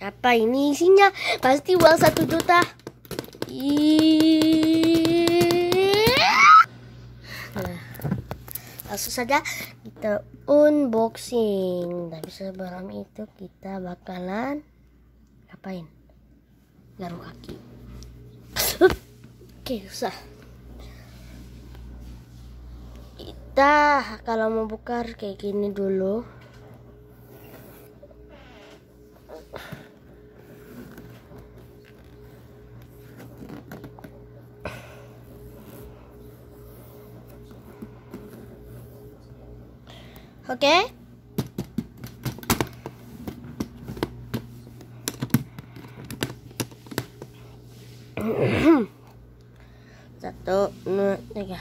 Apa ini isinya? Pasti uang 1 juta. Nah, langsung saja kita unboxing. Tapi sebelum itu kita bakalan ngapain? Garuk kaki. Oke, susah. Kita kalau mau buka kayak gini dulu. Oke. Satu, dua, tiga.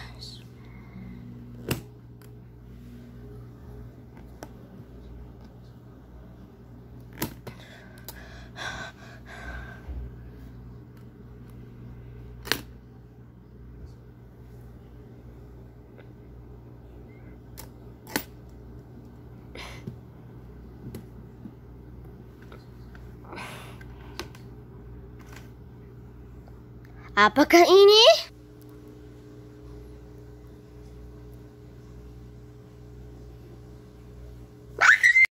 Apakah ini?